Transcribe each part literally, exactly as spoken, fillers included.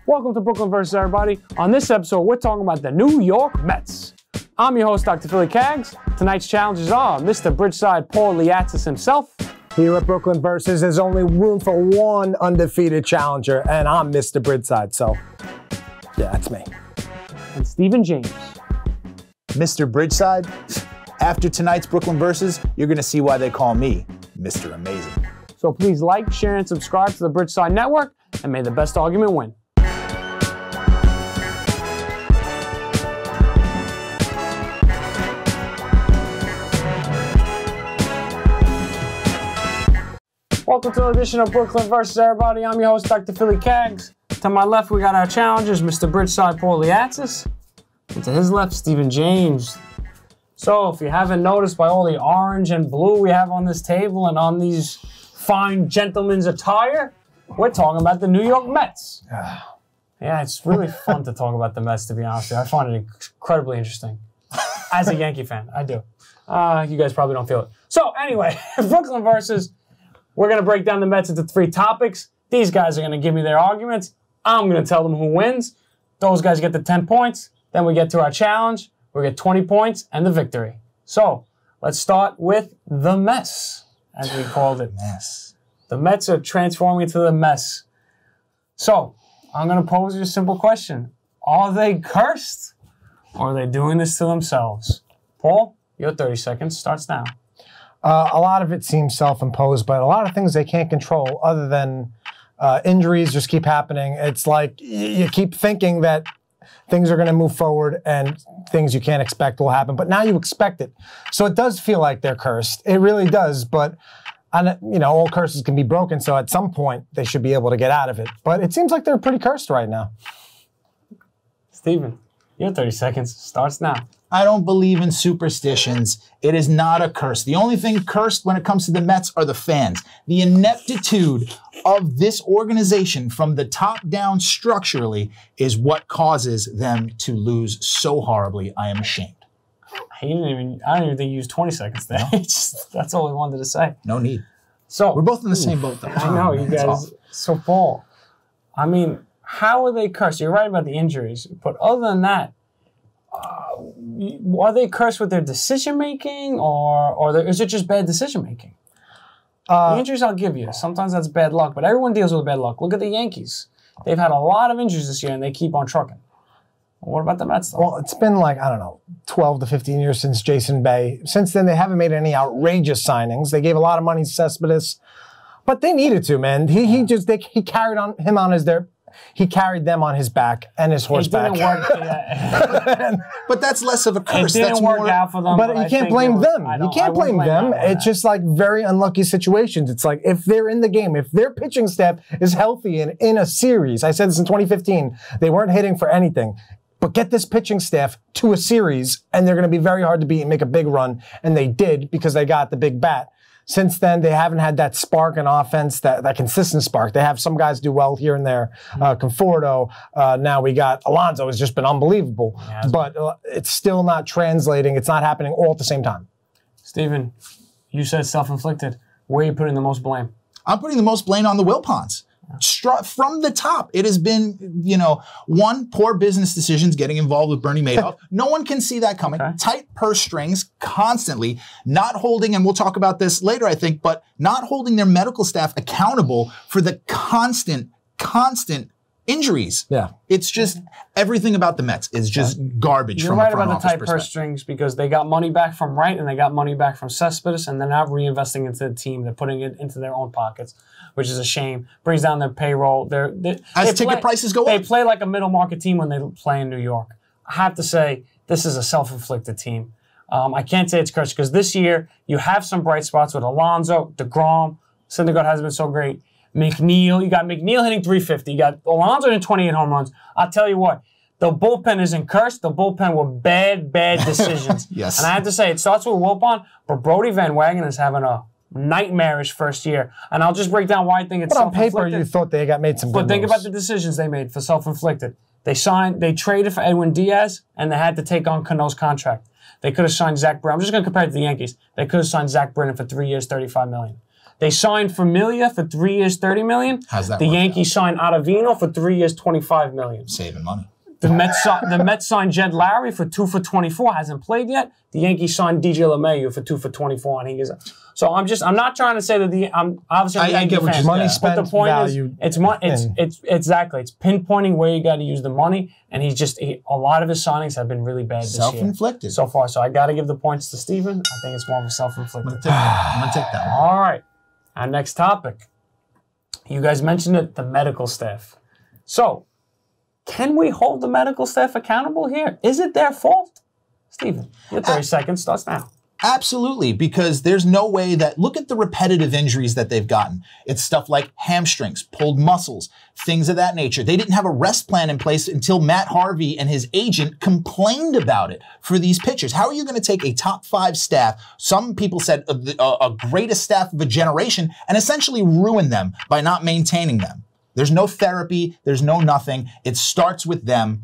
Welcome to Brooklyn versus everybody. On this episode, we're talking about the New York Mets. I'm your host, Doctor Philly Cags. Tonight's challengers are Mister Bridgeside Paul Liatzis himself. Here at Brooklyn versus, there's only room for one undefeated challenger, and I'm Mister Bridgeside, so yeah, that's me. And Stephen James. Mister Bridgeside, after tonight's Brooklyn versus, you're gonna see why they call me Mister Amazing. So please like, share, and subscribe to the Bridgeside Network, and may the best argument win. Welcome to the edition of Brooklyn versus everybody. I'm your host, Doctor Philly Cags. To my left, we got our challengers, Mister Bridgeside Paul Liatzis. And to his left, Stephen James. So, if you haven't noticed by all the orange and blue we have on this table and on these fine gentlemen's attire, we're talking about the New York Mets. Yeah, it's really fun to talk about the Mets, to be honest with you. I find it incredibly interesting. As a Yankee fan, I do. Uh, you guys probably don't feel it. So, anyway, Brooklyn versus... We're going to break down the Mets into three topics. These guys are going to give me their arguments. I'm going to tell them who wins. Those guys get the ten points. Then we get to our challenge. We get twenty points and the victory. So let's start with the mess, as we called it. Mess. The Mets are transforming into the mess. So I'm going to pose you a simple question. Are they cursed or are they doing this to themselves? Paul, your thirty seconds starts now. Uh, a lot of it seems self-imposed, but a lot of things they can't control other than uh, injuries just keep happening. It's like you keep thinking that things are going to move forward and things you can't expect will happen, but now you expect it. So it does feel like they're cursed. It really does, but and, you know, all curses can be broken, so at some point they should be able to get out of it. But it seems like they're pretty cursed right now. Stephen, your thirty seconds starts now. I don't believe in superstitions. It is not a curse. The only thing cursed when it comes to the Mets are the fans. The ineptitude of this organization from the top down structurally is what causes them to lose so horribly. I am ashamed. He didn't even, I don't even think you used twenty seconds there. Just, that's all he wanted to say. No need. So we're both in the same boat, though. I know, you guys. So, Paul, I mean, how are they cursed? You're right about the injuries, but other than that, Uh, are they cursed with their decision-making, or, or there, is it just bad decision-making? Uh, the injuries I'll give you. Sometimes that's bad luck, but everyone deals with bad luck. Look at the Yankees. They've had a lot of injuries this year, and they keep on trucking. What about the Mets, though? Well, it's been like, I don't know, twelve to fifteen years since Jason Bay. Since then, they haven't made any outrageous signings. They gave a lot of money to Cespedes, but they needed to, man. He, he just, they, he carried on him on his, their, He carried them on his back and his horseback. It didn't work. Yeah. But that's less of a curse. It didn't that's work more, out for them. But, but you I can't think blame was, them. You can't blame, blame them. them it's just like very unlucky situations. It's like if they're in the game, if their pitching staff is healthy and in a series, I said this in twenty fifteen, they weren't hitting for anything. But get this pitching staff to a series, and they're going to be very hard to beat and make a big run. And they did because they got the big bat. Since then, they haven't had that spark in offense, that, that consistent spark. They have some guys do well here and there. Uh, Conforto, uh, now we got Alonso has just been unbelievable. Yeah, but uh, it's still not translating. It's not happening all at the same time. Stephen, you said self-inflicted. Where are you putting the most blame? I'm putting the most blame on the Wilpons. From the top, it has been, you know, one, poor business decisions getting involved with Bernie Madoff. No one can see that coming. Okay. Tight purse strings constantly, not holding, and we'll talk about this later, I think, but not holding their medical staff accountable for the constant, constant injuries. Yeah. It's just, everything about the Mets is just yeah. garbage. You're from right a front about the tight purse strings because they got money back from Wright and they got money back from Cespedes, and they're not reinvesting into the team. They're putting it into their own pockets, which is a shame. Brings down their payroll. They're, they, As they ticket play, prices go they up. They play like a middle market team when they play in New York. I have to say, this is a self-inflicted team. Um, I can't say it's cursed because this year you have some bright spots with Alonso, DeGrom. Syndergaard has been so great. McNeil, you got McNeil hitting three fifty. You got Alonso hitting twenty-eight home runs. I'll tell you what, the bullpen isn't cursed. The bullpen were bad, bad decisions. Yes. And I have to say, it starts with Wilpon, but Brody Van Wagen is having a nightmarish first year. And I'll just break down why I think it's but on self-inflicted. paper, you thought they got made some good But think moves. about the decisions they made for self-inflicted. They signed, they traded for Edwin Diaz, and they had to take on Cano's contract. They could have signed Zach Brennan. I'm just going to compare it to the Yankees. They could have signed Zach Brennan for three years, thirty-five million dollars. They signed Familia for three years, thirty million. How's that The work Yankees signed Ottavino for three years, twenty-five million. Saving money. The Mets, si- the Mets signed Jed Lowry for two for twenty-four. Hasn't played yet. The Yankees signed D J LeMahieu for two for twenty-four, and he is. So I'm just, I'm not trying to say that the, I'm obviously. I'm I- I Yankee get what fan, you're Money saying. spent, But the point value. is, it's mon- it's, in. it's exactly, it's pinpointing where you got to use the money, and he's just he, a lot of his signings have been really bad this year Self-inflicted. so far. So I got to give the points to Steven. I think it's more of a self-inflicted. I'm gonna take that one. All right. Our next topic. You guys mentioned it, the medical staff. So, can we hold the medical staff accountable here? Is it their fault? Steven, your thirty seconds starts now. Absolutely, because there's no way that, look at the repetitive injuries that they've gotten. It's stuff like hamstrings, pulled muscles, things of that nature. They didn't have a rest plan in place until Matt Harvey and his agent complained about it for these pitchers. How are you going to take a top five staff, some people said a, a, a greatest staff of a generation, and essentially ruin them by not maintaining them? There's no therapy, there's no nothing. It starts with them.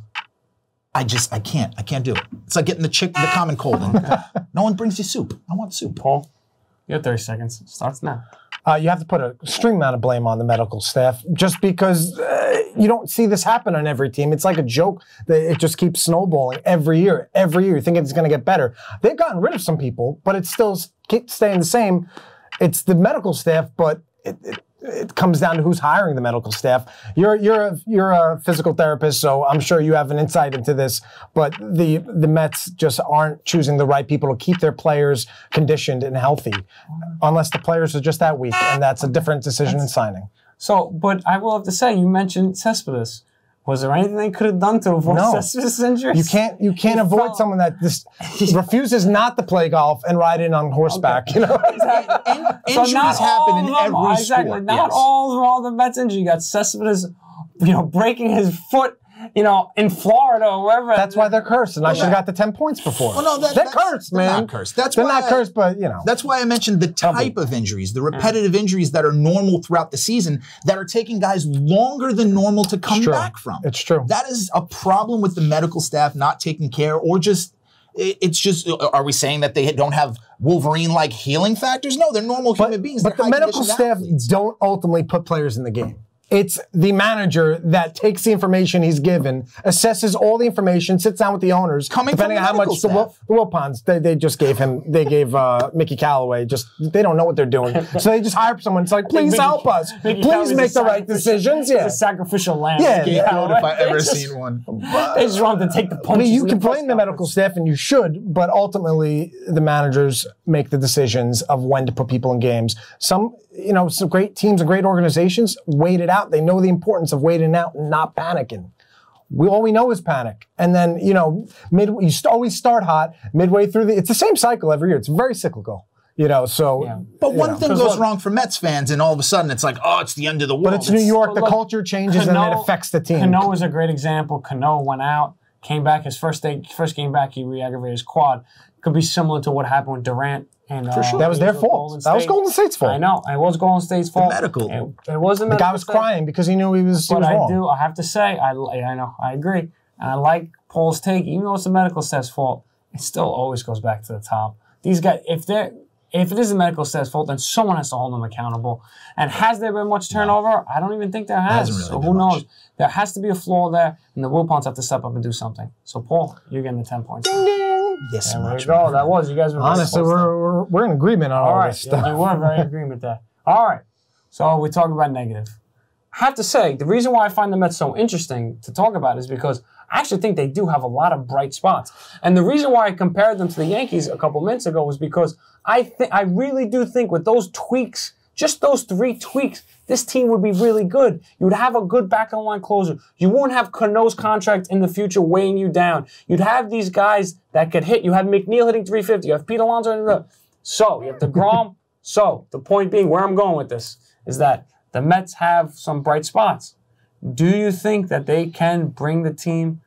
I just, I can't, I can't do it. It's like getting the chick, the common cold, and no one brings you soup. I want soup. Paul, your thirty seconds starts now. Uh, you have to put an extreme amount of blame on the medical staff just because uh, you don't see this happen on every team. It's like a joke that it just keeps snowballing every year, every year. You think it's going to get better. They've gotten rid of some people, but it still keeps staying the same. It's the medical staff, but it, it, it comes down to who's hiring the medical staff. You're you're a, you're a physical therapist, so I'm sure you have an insight into this. But the the Mets just aren't choosing the right people to keep their players conditioned and healthy, unless the players are just that weak, and that's a different decision in signing. So, but I will have to say, you mentioned Cespedes. Was there anything they could have done to avoid No. Cespedes' injuries? You can't you can't He avoid fell- someone that just refuses not to play golf and ride in on horseback. You know. Exactly. So Injuries not happen all in of them, every exactly. sport. Not yes. all all the Mets injury. You got Cespedes, you know, breaking his foot, you know, in Florida or wherever. That's why they're cursed, and I should have got the ten points before. Well, no, that- they're that's- cursed, they're man. not cursed. That's they're why not I- cursed, but you know. That's why I mentioned the type of injuries, the repetitive injuries that are normal throughout the season that are taking guys longer than normal to come true. back from. It's true. That is a problem with the medical staff not taking care, or just, it- it's just, are we saying that they don't have Wolverine-like healing factors? No, they're normal human but, beings. But They're the medical high-conditioned staff athletes. don't ultimately put players in the game. It's the manager that takes the information he's given, assesses all the information, sits down with the owners, Coming depending from on how medical much the, Wil- staff. the Wilpons, they, they just gave him, they gave uh, Mickey Callaway, just, they don't know what they're doing. So they just hire someone. It's like, please Mickey- help us. Mickey Please Callaway's make a the right sacrificial- decisions. He's Yeah. a sacrificial lamb. Yeah, Mickey yeah. Callaway. If I ever They just- seen one. They just want to take the I punches. mean, you in can the press blame the medical conference. staff, and you should, but ultimately the managers make the decisions of when to put people in games. Some, you know, some great teams and great organizations wait it out. They know the importance of waiting out and not panicking. We all we know is panic, and then you know, mid you st- always start hot. Midway through the, it's the same cycle every year. It's very cyclical, you know. So, Yeah. But you one know. thing 'Cause goes look- wrong for Mets fans, and all of a sudden it's like, oh, it's the end of the world. but it's New York. The Look, culture changes, and Cano- it affects the team. Cano is a great example. Cano went out, came back. His first day, first game back, he re-aggravated his quad. Could be similar to what happened with Durant. And, uh, That was their with fault. Golden That was State. Golden State's fault. I know. It was Golden State's fault. medical. It, it was the The medical guy was staff. crying because he knew he was, he But was I wrong. do. I have to say, I, I know. I agree. And I like Paul's take. Even though it's the medical staff's fault, it still always goes back to the top. These guys, if they're if it is the medical staff's fault, then someone has to hold them accountable. And has there been much turnover? I don't even think there has. Hasn't really so been who much. knows? There has to be a flaw there, and the Wilpons have to step up and do something. So Paul, you're getting the ten points. Yes, There much. we go. That was. You guys were very Honestly, close there. we're, we're we're in agreement on all, All right, this yeah, stuff. you were very in agreement there. All right, so we talk about negative. I have to say, the reason why I find the Mets so interesting to talk about is because I actually think they do have a lot of bright spots. And the reason why I compared them to the Yankees a couple minutes ago was because I think I really do think with those tweaks, just those three tweaks, this team would be really good. You would have a good back of the line closer. You won't have Cano's contract in the future weighing you down. You'd have these guys that could hit. You have McNeil hitting three fifty. You have Pete Alonso hitting the. So you have DeGrom. So the point being, where I'm going with this is that the Mets have some bright spots. Do you think that they can bring the team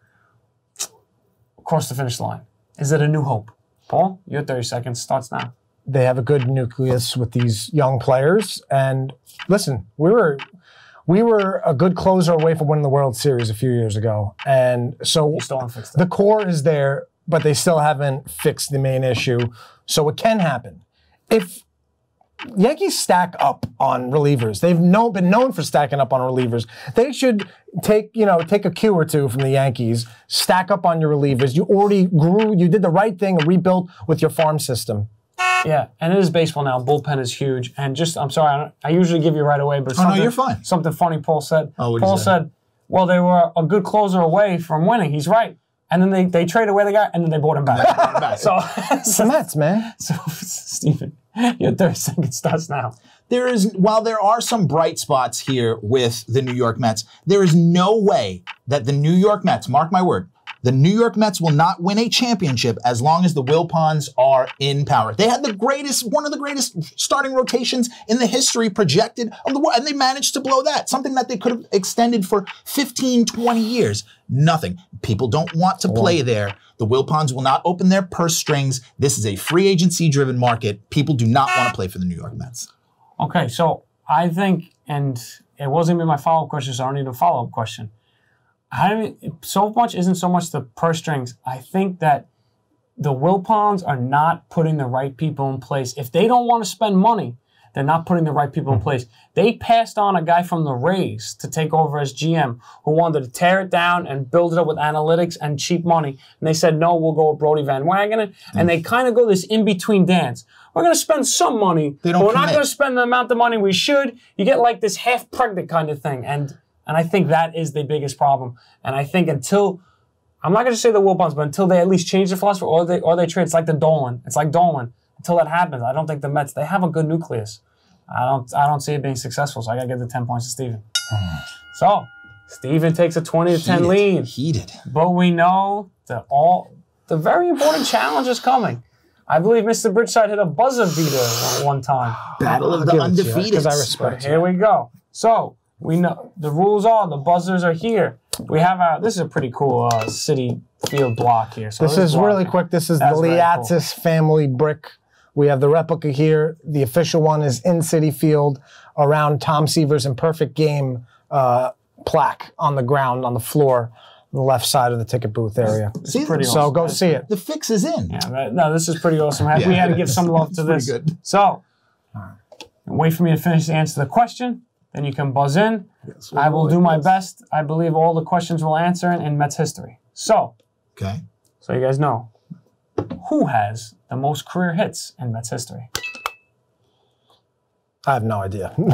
across the finish line? Is it a new hope? Paul, your thirty seconds starts now. They have a good nucleus with these young players. And listen, we were we were a good closer away from winning the World Series a few years ago. And so You still haven't fixed the it. core is there, but they still haven't fixed the main issue. So it can happen. If Yankees stack up on relievers. They've known, been known for stacking up on relievers. They should take, you know, take a cue or two from the Yankees. Stack up on your relievers. You already grew. You did the right thing and rebuilt with your farm system. Yeah, and it is baseball now. Bullpen is huge. And just, I'm sorry, I, don't, I usually give you right away, but oh, something, no, you're fine. Something funny Paul said. Oh, what Paul did he say? said, well, they were a good closer away from winning. He's right. And then they, they traded away the guy, and then they bought him back. so, It's the Mets, man. So, Stephen, your thirty second starts now. There is, while there are some bright spots here with the New York Mets, there is no way that the New York Mets, mark my word, the New York Mets will not win a championship as long as the Wilpons are in power. They had the greatest, one of the greatest starting rotations in the history projected of the world, and they managed to blow that. Something that they could have extended for fifteen, twenty years. Nothing. People don't want to play there. The Wilpons will not open their purse strings. This is a free agency-driven market. People do not want to play for the New York Mets. Okay, so I think, and it wasn't even my follow-up question, so I don't need a follow-up question. I don't, so much isn't so much the purse strings. I think that the Wilpons are not putting the right people in place. If they don't want to spend money, they're not putting the right people in place. They passed on a guy from the Rays to take over as G M who wanted to tear it down and build it up with analytics and cheap money. And they said, no, we'll go with Brody Van Wagenen. And they kind of go this in-between dance. We're going to spend some money, They don't but we're not commit. going to spend the amount of money we should. You get like this half-pregnant kind of thing. And and I think that is the biggest problem. And I think until, I'm not going to say the Wilpons, but until they at least change the philosophy or they, or they trade, it's like the Dolan. It's like Dolan. Until that happens, I don't think the Mets, they have a good nucleus. I don't I don't see it being successful, so I got to give the ten points to Steven. So, Steven takes a twenty to ten Heated. lead. Heated. But we know that all the very important challenge is coming. I believe Mister Bridgeside hit a buzzer beater one, one time. Battle of I'll the give it to you, undefeated. 'cause I But respect you. here we go. So, we know the rules are the buzzers are here. We have our, this is a pretty cool uh, city field block here. So This is block really here. quick. This is That's the very Liatzis family brick. We have the replica here. The official one is in City Field around Tom Seaver's Imperfect Game uh, plaque on the ground, on the floor, on the left side of the ticket booth area. See, pretty So awesome. go see it. the fix is in. Yeah, but no, this is pretty awesome. We had to give some love to It's this. pretty good. So, wait for me to finish to answer the question. Then you can buzz in. I will do my best. I believe all the questions will answer in, in Mets history. So, Okay. so you guys know, who has the most career hits in Mets history? I have no idea. no.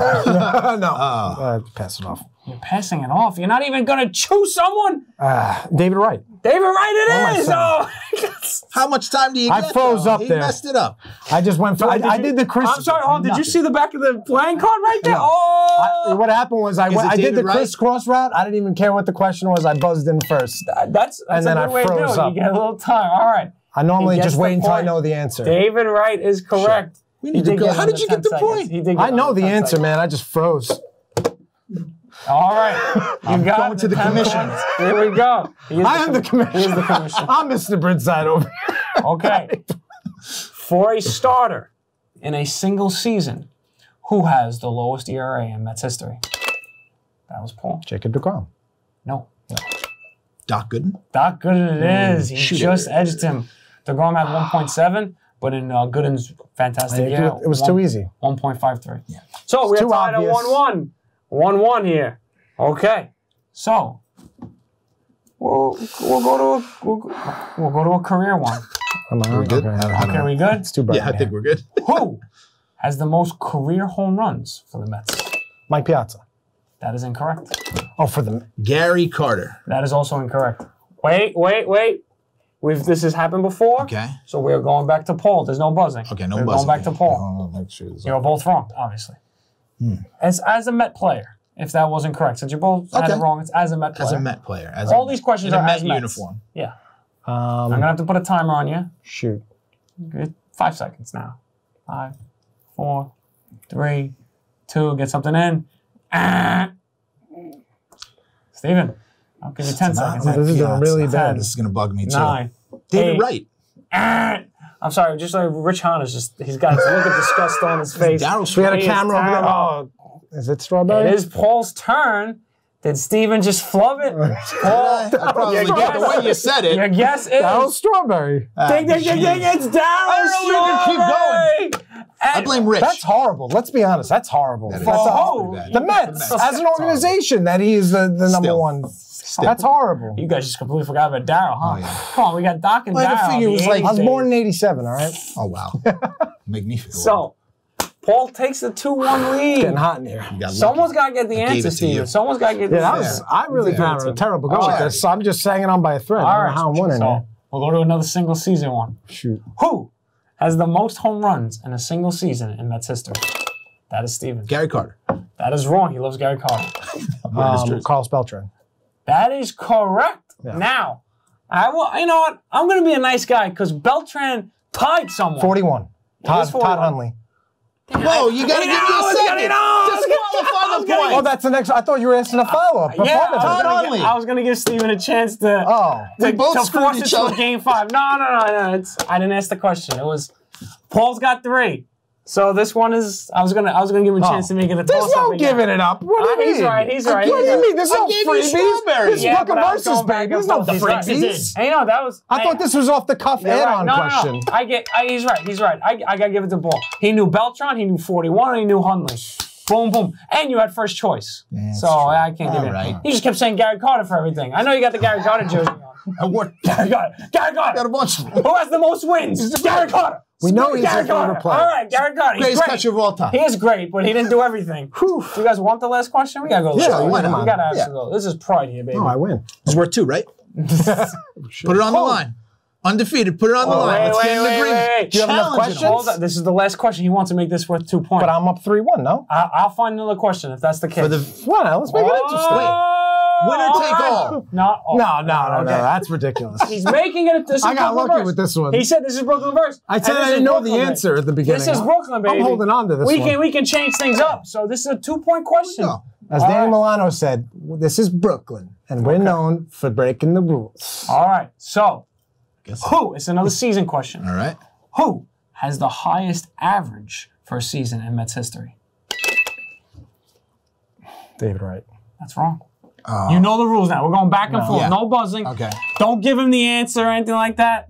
Uh, pass it off. You're passing it off. You're not even going to choose someone? Uh, David Wright. David Wright What am I it is! saying? Oh, How much time do you I get? froze though? up he there. messed it up. I just went for, I, I did the Chris. I'm sorry, hold on. Did you Nothing. see the back of the playing card right there? No. Oh! I, what happened was I, went, it I did David the Wright? crisscross route. I didn't even care what the question was. I buzzed in first. That's, that's And a then good I way to do froze it. up. You get a little time. All right. I normally He gets just the wait until I point. know the answer. David Wright is correct. We He need to did go. get How under did you ten get the seconds. point? He did get I know under the ten answer, seconds. man. I just froze. All right. You got going to the ten commission. points. Here we go. He is I am the commi- He is commissioner. the commissioner. I'm Mister Bridgeside over here. Okay. For a starter in a single season, who has the lowest E R A in Mets history? That was Paul. Jacob deGrom. No. Doc Gooden. Doc Gooden it is. He shoot just it. edged him. DeGrom had one point seven, but in uh, Gooden's fantastic It, year, it was one- too easy. one point five three. Yeah. So we're too tied obvious. at one one. one one here. Okay. So we'll, we'll go to a, we'll, go- we'll go to a career one. Am I We're good? Okay, I don't- I don't Okay, know. we good? It's too bright. Yeah, I in think here. we're good. Who has the most career home runs for the Mets? Mike Piazza. That is incorrect. Oh, for the Gary Carter. That is also incorrect. Wait, wait, wait. We've this has happened before. Okay. So we're going back to Paul. There's no buzzing. Okay, no we're buzzing. going back to Paul. Oh, make sure it's- You're both wrong, obviously. As as a Met player, if that wasn't correct, since you both had Okay. it wrong, it's as a Met player. As a Met player. As All a, these questions in a are Met as Mets. uniform. Yeah. I'm Um, gonna have to put a timer on you. shoot. Good. Five seconds now. Five, four, three, two. Get something in. Ah. Steven, I'll give you ten It's not seconds. Mike This is doing Piazza. really bad. This is going to bug me too. Nine. David eight. Wright. Ah. I'm sorry, just like Rich Hahn is just, he's got this look of disgust on his face. Daryl We had a It's camera over there. terrible. Oh, is it strawberry? It is Paul's turn. Did Steven just flub it? I probably your did. guess- The way you said it. Your guess is. Darryl Strawberry. Ding, ding, ding, ding, it's Darryl I don't know, we can keep Strawberry. I blame Rich. That's horrible. Let's be honest. That's horrible. That is- That's Oh, horrible. pretty bad. The Mets, as an organization, that he is the, the number Still. one. That's horrible. You guys just completely forgot about Darryl, huh? Oh, yeah. Come on, we got Doc and Well, I Darryl. figure it was the like- I was eighties born in days. eighty-seven, all right? Oh, wow. Make me feel So, Paul takes the two one lead. Getting hot in here. You got Someone's lucky. got to get the I gave answer, it to Steven. you. Someone's got to get the Yeah, that answer. was, I really Yeah. found it a terrible go with Alright. this, so I'm just hanging on by a thread. All I don't right, know how I'm winning so here. we'll go to another single season one. Shoot. Who has the most home runs in a single season in Mets history? That is Steven. Gary Carter. That is wrong. He loves Gary Carter. Um, Carlos Beltran. That is correct. Now, I will. You know what? I'm going to be a nice guy because Beltran tied someone. forty-one. Todd, is forty-one. Todd Hunley. Whoa, you got to He give me knows, a second. he knows. Disqualify the Oh, point. that's the next. I thought you were asking a follow-up. Yeah, I Performance. was, Todd gonna, Hunley. gi- I was gonna give Steven a chance to, Oh. to, We both to screwed force each it to other. a game five. No, no, no, no. It's, I didn't ask the question. It was Paul's got three. So this one is. I was gonna. I was gonna give him a chance to make it a There's toss-up no again. giving it up. What do you Uh, mean? he's right, he's right, What do he's you right. mean? There's I no gave you freebies. strawberries. This is Yeah, Book but of I was Verses, going back baby. and There's no forth. He's right. freebies. Hey, you know that was. I thought this was off the cuff You're right. add-on no, question. No, no. I get. I, he's right. He's right. I, I gotta give it to Paul. He knew Beltran. He knew forty-one. And he knew Hunley. Boom, boom. And you had first choice. That's so true. I can't give All it. right. You just kept saying Gary Carter for everything. I know you got the Gary Carter jersey on. I wore Gary Carter. Gary got a Carter. bunch of them. Who has the most wins? Gary Carter. We know he's your Gary favorite Carter. player. All right, Gary Carter. He's Greatest great. catcher of all time. He is great, but he didn't do everything. Do you guys want the last question? We gotta go. Yeah, last. why not? We gotta Yeah. actually go. This is pride here, baby. Oh, I win. It's worth two, right? Put it on the line. Undefeated. Put it on the line. wait, Let's wait, get an wait, agreement. wait, wait. Do you have enough Challenging questions? them. Hold on. This is the last question. He wants to make this worth two points. But I'm up three one, no? I, I'll find another question if that's the case. For the Why not? Let's make it interesting. Oh, winner take all. Not all. No, no, no, no. Okay. That's ridiculous. He's making it. This is I got Brooklyn lucky Verse. with this one. He said this is Brooklyn Verse. I said And this I didn't is know Brooklyn, the baby. answer at the beginning. This is Brooklyn, baby. I'm holding on to this we one. can we can change things up. So this is a two point question. go. As All Danny right. Milano said, this is Brooklyn, and we're known for breaking the rules. All right. So Guess- who? It's another season question. All right. Who has the highest average for a season in Mets history? David Wright. That's wrong. You know the rules now. We're going back and forth. Yeah. No buzzing. Okay. Don't give him the answer or anything like that.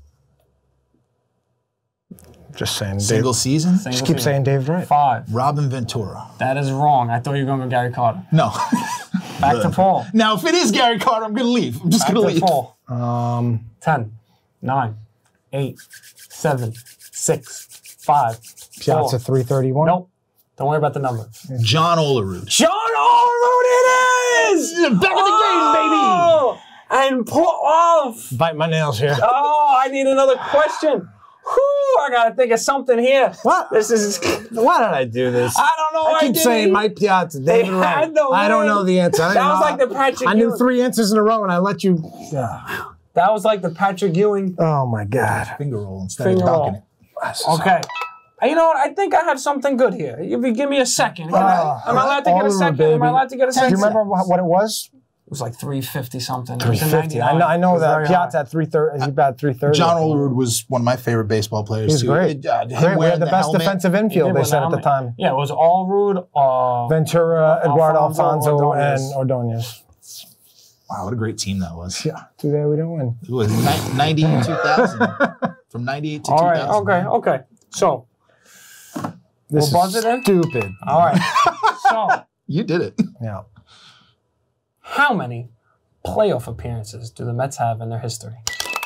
Just saying. Single Dave, season. Single just keep season. saying David Wright. Five. Robin Ventura. That is wrong. I thought you were going to go Gary Carter. No. Back to Paul. Now, if it is Gary Carter, I'm going to leave. I'm just Back going to to leave. Paul. Um, Ten, nine, eight, seven, six, five, Shots four. at three thirty-one. Nope. Don't worry about the number. John Olerud. John Allroad it is! Back in the Oh! And Paul off. Bite my nails here. Oh, I need another question. Whew, I gotta think of something here. What? This is. Why did I do this? I don't know. I keep didn't saying even- Mike Piazza, David They Wright. had the I don't win. know the answer. I didn't That was know. like the Patrick I knew Ewing. three answers in a row, and I let you. Yeah. That was like the Patrick Ewing Oh my God. Finger roll instead finger of roll. docking it. Okay. You know what? I think I have something good here. If you give me a second. Am I- Uh, Am I allowed to get a Allroad, second? Am I baby. allowed to get a Do second? you remember what, what it was? It was like three fifty something. three fifty. I know. I know that Piazza at three thirty. He batted three thirty. John Olerud was one of my favorite baseball players. He's too. great. Uh, him Great. We wearing had the best helmet. defensive infield. They said at the time. Yeah, it was Allrood, uh, Ventura, Eduardo Alfonso, Alfonso, Ordonez. and Ordonez. Wow, what a great team that was. Yeah. Too bad we didn't win. It was ni- ninety and two thousand. From ninety-eight to All two right. thousand. Okay. Okay. So, This We'll buzz is it in? stupid. all right. So, You did it. Yeah. how many playoff appearances do the Mets have in their history?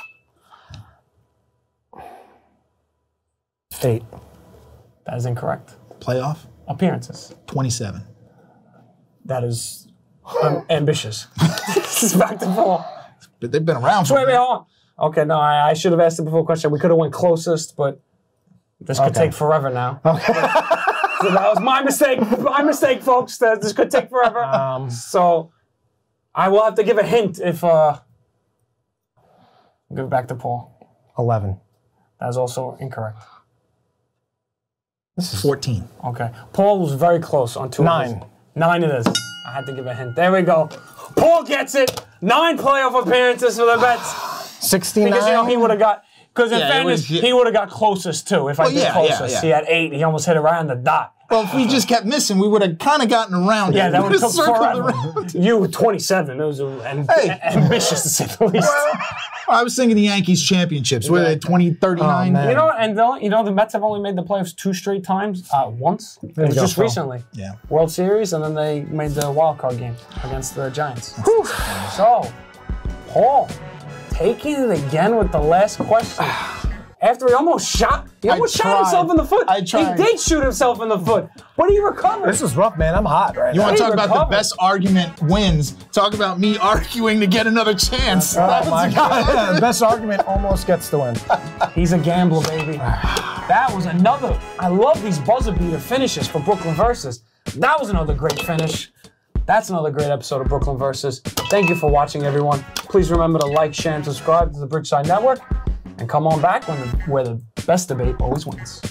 Eight. That is incorrect. Playoff, Appearances. twenty-seven. That is um, ambitious. This is back to Paul. But they've been around for Wait, wait, hold on. Okay, no, I, I should have asked the before question. We could have went closest, but this could Okay. take forever now. Okay. So that was my mistake. My mistake, folks. That this could take forever. Um, So I will have to give a hint if uh I'll give it back to Paul. eleven. That is also incorrect. This is fourteen. Okay. Paul was very close on two. of Nine. his. Nine it is. I had to give a hint. There we go. Paul gets it. Nine playoff appearances for the Mets. sixty-nine. Because you know he would have got because in Yeah, it fairness, was- he would have got closest too if I Well, did yeah, yeah, closest. yeah. He had eight. He almost hit it right on the dot. Well, if we just kept missing, we would have kind of gotten around Yeah, it. that We would would've took circled forever. around. You were twenty-seven. It was uh, and, Hey. ambitious to say the least. Well, I was thinking the Yankees championships. Were they twenty thirty-nine? Oh, man. You know, and the, you know, the Mets have only made the playoffs two straight times. Uh, once. It was you go, just Phil. recently. Yeah. World Series, and then they made the wild card game against the Giants. So, Paul, taking it again with the last question. After he almost shot, he I almost shot tried. himself in the foot. I tried. He did shoot himself in the foot, but he recovered. This is rough, man. I'm hot right You now. want to Hey, talk about recovered. the best argument wins? Talk about me arguing to get another chance. Oh That was my a good God. argument. The best argument almost gets the win. He's a gambler, baby. That was another. I love these buzzer beater finishes for Brooklyn Versus. That was another great finish. That's another great episode of Brooklyn Versus. Thank you for watching, everyone. Please remember to like, share, and subscribe to the Bridgeside Network. And come on back when the, where the best debate always wins.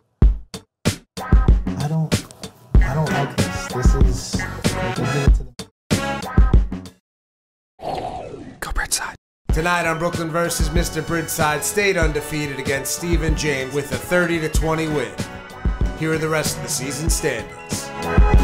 I don't. I don't like this. This is. They did it to the. Go Bridgeside. Tonight on Brooklyn versus Mister Bridgeside stayed undefeated against Stephen James with a thirty to twenty win. Here are the rest of the season standings.